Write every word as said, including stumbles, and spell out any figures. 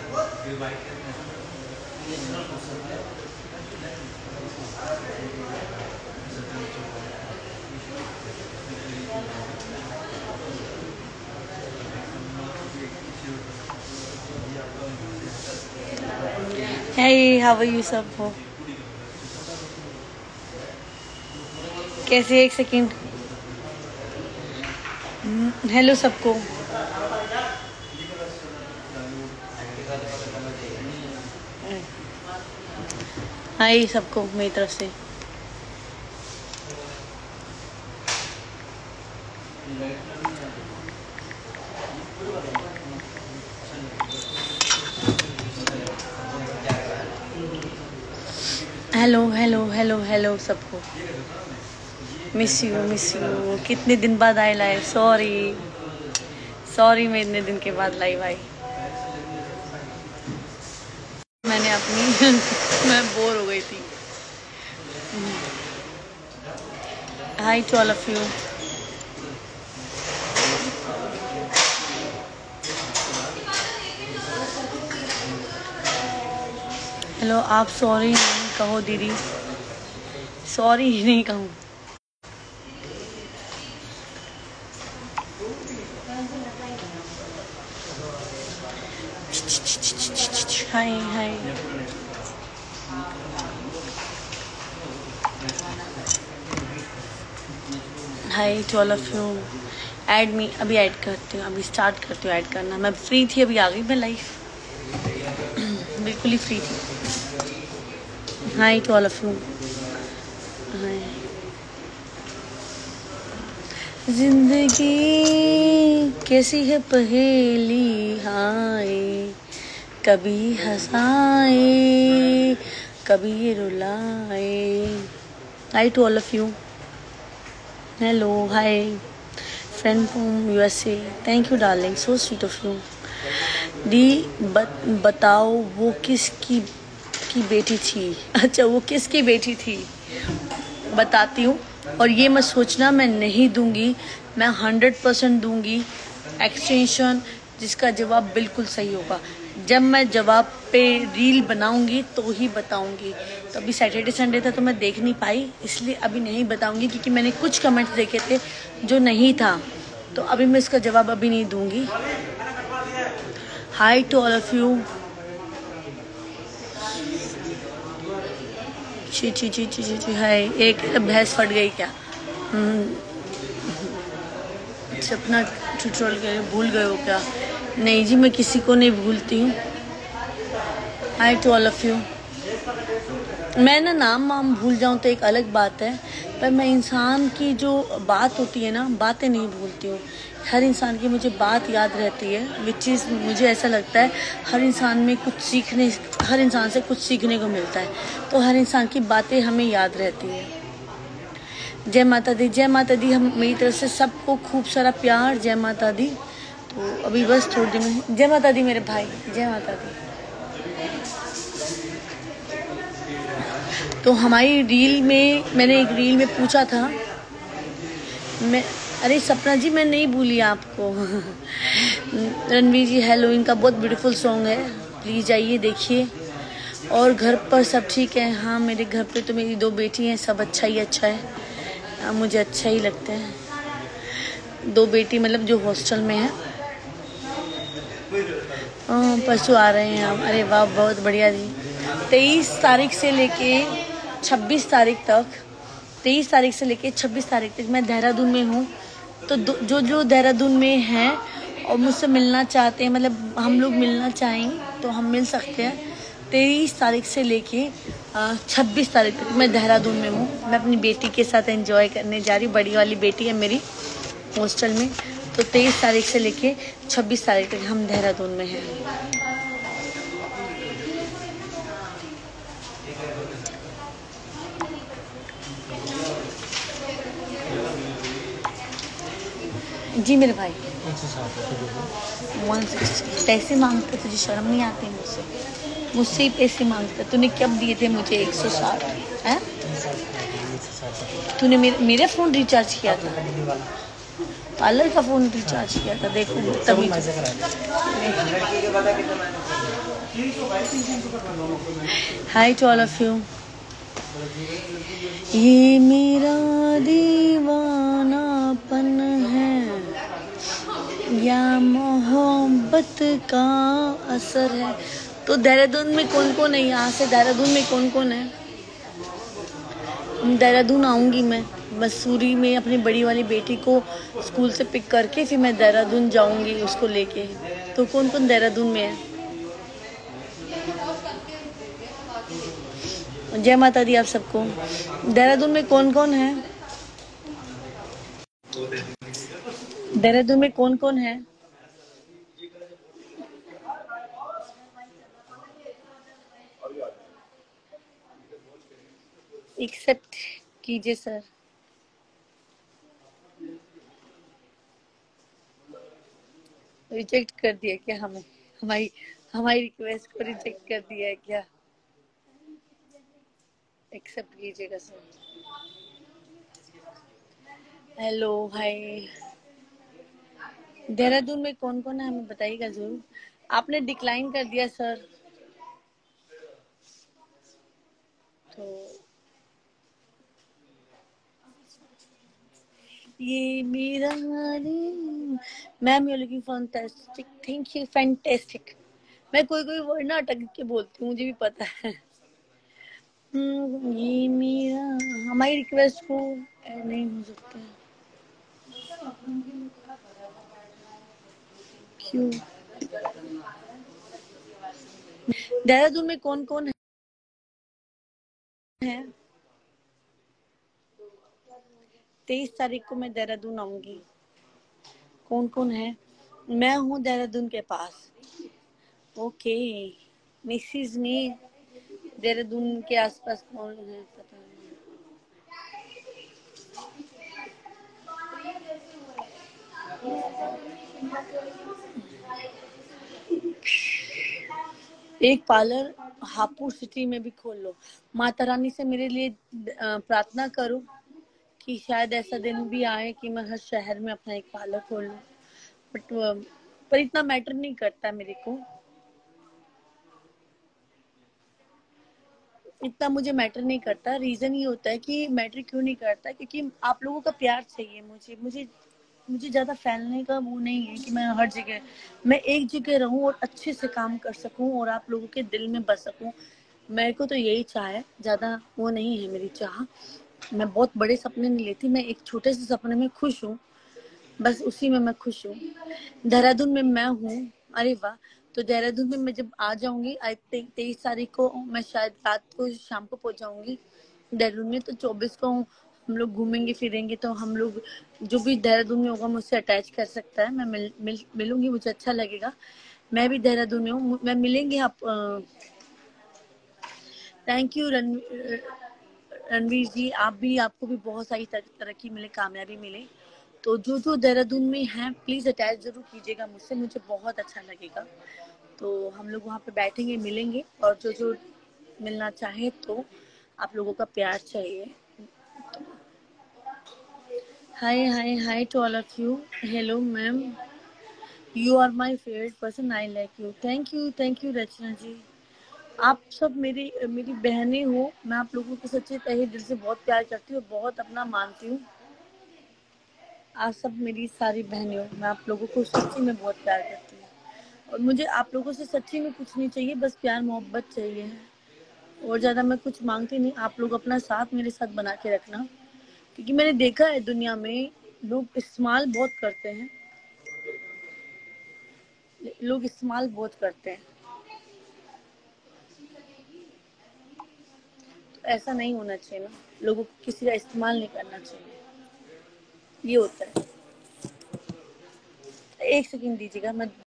Hey, how are you सब हो? कैसे? एक सेकेंड। हेलो सबको। हाय सबको मेरी तरफ से। हेलो हेलो हेलो हेलो सबको। Miss you miss you. कितने दिन बाद आए लाइव। सॉरी सॉरी मैं इतने दिन के बाद लाइव आई। मैंने अपनी मैं बोर हो गई थी। Hi to all of you. Hello. आप सॉरी नहीं कहो दीदी, सॉरी ही नहीं कहूँ। Hi hi. Hi to all of you. Add me. अभी ऐड करती हूँ, अभी स्टार्ट करती हूँ ऐड करना। मैं फ्री थी, अभी आ गई मैं लाइव। बिल्कुल ही फ्री थी। Hi to all of you. Hi. जिंदगी कैसी है पहेली, हाय कभी हंसाए कभी रुलाए। Hi to all of you. Hello hi friend from USA. Thank you darling, so sweet of you. दी बत, बताओ वो किसकी की बेटी थी? अच्छा वो किसकी बेटी थी? बताती हूँ। और ये मत सोचना मैं नहीं दूंगी, मैं हंड्रेड परसेंट दूंगी एक्सटेंशन, जिसका जवाब बिल्कुल सही होगा। जब मैं जवाब पे रील बनाऊंगी तो ही बताऊंगी। तो अभी सैटरडे संडे था तो मैं देख नहीं पाई, इसलिए अभी नहीं बताऊंगी, क्योंकि मैंने कुछ कमेंट्स देखे थे जो नहीं था, तो अभी मैं इसका जवाब अभी नहीं दूंगी। Hi to all of you. ची ची ची ची ची हाय। एक भैंस फट गई क्या? सपना ट्यूटोरियल के भूल गए हो क्या? नहीं जी, मैं किसी को नहीं भूलती हूँ। Hi to all of you. मैं ना नाम वाम भूल जाऊँ तो एक अलग बात है, पर मैं इंसान की जो बात होती है ना, बातें नहीं भूलती हूँ। हर इंसान की मुझे बात याद रहती है, विच चीज़ मुझे ऐसा लगता है हर इंसान में कुछ सीखने, हर इंसान से कुछ सीखने को मिलता है, तो हर इंसान की बातें हमें याद रहती है। जय माता दी। जय माता दी। हम मेरी तरफ से सबको खूब सारा प्यार। जय माता दी। तो अभी बस थोड़ी देर में जय माता दी मेरे भाई। जय माता दी। तो हमारी रील में, मैंने एक रील में पूछा था, मैं अरे सपना जी मैं नहीं भूली आपको। रणवीर जी हेलो, इनका बहुत ब्यूटीफुल सॉन्ग है, प्लीज़ जाइए देखिए। और घर पर सब ठीक है? हाँ मेरे घर पे तो मेरी दो बेटी हैं, सब अच्छा ही अच्छा है। हाँ, मुझे अच्छा ही लगता है। दो बेटी मतलब जो हॉस्टल में है। परसों आ रहे हैं हम। अरे वाह बहुत बढ़िया जी। तेईस तारीख से लेके छब्बीस तारीख तक तेईस तारीख से लेके छब्बीस तारीख तक मैं देहरादून में हूँ। तो जो जो देहरादून में हैं और मुझसे मिलना चाहते हैं, मतलब हम लोग मिलना चाहें तो हम मिल सकते हैं। तेईस तारीख से लेके छब्बीस तारीख तक मैं देहरादून में हूँ। मैं अपनी बेटी के साथ एंजॉय करने जा रही हूँ। बड़ी वाली बेटी है मेरी हॉस्टल में। तो तेईस तारीख से लेके छब्बीस तारीख तक हम देहरादून में हैं। जी मेरे भाई। वन सिक्सटी पैसे मांगते, तुझे शर्म नहीं आती? मुझसे मुझसे ही पैसे मांगते। तूने कब दिए थे मुझे एक सौ साठ? है तूने मेरे मेरा फ़ोन रिचार्ज किया था? पार्लर का फ़ोन रिचार्ज किया था। देखो तभी hi to all of you. ये मेरा दीवानापन है या मोहब्बत का असर है। तो देहरादून में कौन कौन है? यहाँ से देहरादून में कौन कौन है? देहरादून आऊँगी मैं मसूरी में अपनी बड़ी वाली बेटी को स्कूल से पिक करके, फिर मैं देहरादून जाऊँगी उसको लेके। तो कौन कौन देहरादून में है? जय माता दी आप सबको। देहरादून में कौन कौन है? देहरादून में कौन कौन है? एक्सेप्ट कीजिए सर। रिजेक्ट कर दिया क्या? हमें हमारी हमारी रिक्वेस्ट को रिजेक्ट कर दिया है क्या? एक्सेप्ट कीजिएगा सर। Hello hi. देहरादून में कौन कौन है हमें बताइएगा जरूर। आपने डिक्लाइन कर दिया सर। तो ये मेरा ma'am you looking fantastic. Thank you fantastic. मैं कोई कोई वर्ड ना अटक के बोलती हूँ, मुझे भी पता है। हम्म, ये मेरा हमारी रिक्वेस्ट को ऐड नहीं हो सकता है क्यों? देहरादून में कौन कौन है? तेईस तारीख को मैं देहरादून आऊंगी। कौन कौन है? मैं हूँ देहरादून के पास। ओके मिसिज में देहरादून के आसपास कौन है पता नहीं। एक पार्लर हापुड़ सिटी में भी खोल लो। माता रानी से मेरे लिए प्रार्थना करो कि शायद ऐसा दिन भी आए कि मैं हर शहर में अपना एक पार्लर खोल लूं। बट पर इतना मैटर नहीं करता मेरे को। इतना मुझे मैटर नहीं करता। रीजन ये होता है कि मैटर क्यों नहीं करता, क्योंकि आप लोगों का प्यार चाहिए मुझे। मुझे मुझे ज्यादा फैलने का वो नहीं है कि मैं हर जगह मैं एक जगह रहूं और अच्छे से काम कर सकूं और आप लोगों के दिल में बस सकूं। मेरे को तो यही चाह है, ज्यादा वो नहीं है मेरी चाह। मैं बहुत बड़े सपने नहीं लेती, मैं एक छोटे से सपने में खुश हूँ, बस उसी में मैं खुश हूँ। देहरादून में मैं हूँ। अरे वाह। तो देहरादून में मैं जब आ जाऊंगी आई थिंक तेईस तारीख को, मैं शायद रात को शाम को पहुंच जाऊंगी देहरादून में। तो चौबीस को हम लोग घूमेंगे फिरेंगे। तो हम लोग जो भी देहरादून में होगा मुझसे अटैच कर सकता है। मैं मिल, मिल, मिलूंगी, मुझे अच्छा लगेगा। मैं भी देहरादून में हूँ, मैं मिलेंगे आप। Thank you Ranveer ji. आप भी, आपको भी बहुत सारी तरक्की मिले, कामयाबी मिले। तो जो जो देहरादून में हैं प्लीज अटैच जरूर कीजिएगा मुझसे, मुझे बहुत अच्छा लगेगा। तो हम लोग वहाँ पे बैठेंगे, मिलेंगे। और जो जो मिलना चाहे तो आप लोगों का प्यार चाहिए। Hi hi hi to all of you. Hello ma'am, you are my favourite person, I like you. Thank you thank you Rachna ji. आप सब मेरी मेरी बहनें हो। मैं आप लोगों को सच्चे तहे दिल से बहुत प्यार करती हूँ, बहुत अपना मानती हूँ। आप सब मेरी सारी बहनें हो। मैं आप लोगों को सच्ची में बहुत प्यार करती हूँ और मुझे आप लोगों से सच्ची में कुछ नहीं चाहिए, बस प्यार मोहब्बत चाहिए और ज़्यादा मैं कुछ मांगती नहीं। आप लोग अपना साथ मेरे साथ बना के रखना, क्योंकि मैंने देखा है दुनिया में लोग इस्तेमाल बहुत करते हैं। लोग इस्तेमाल बहुत करते हैं, तो ऐसा नहीं होना चाहिए ना। लोगों को किसी का इस्तेमाल नहीं करना चाहिए, ये होता है। एक सेकंड दीजिएगा, मैं